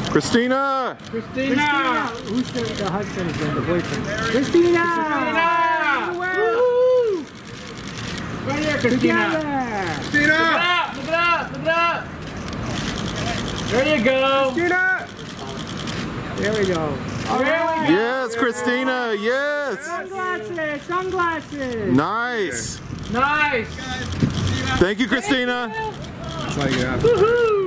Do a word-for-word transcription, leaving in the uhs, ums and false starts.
Christina! Christina! Who's the, the husband again, the boyfriend? Christina! Christina! Woo! Right here, Christina! Christina! Look it up! Look it up! Look it up! There you go! Christina! There we go. There we go! Yes, Christina! Yes! Sunglasses! Sunglasses! Nice! Nice! Thank you, Christina! That's why you got Woohoo!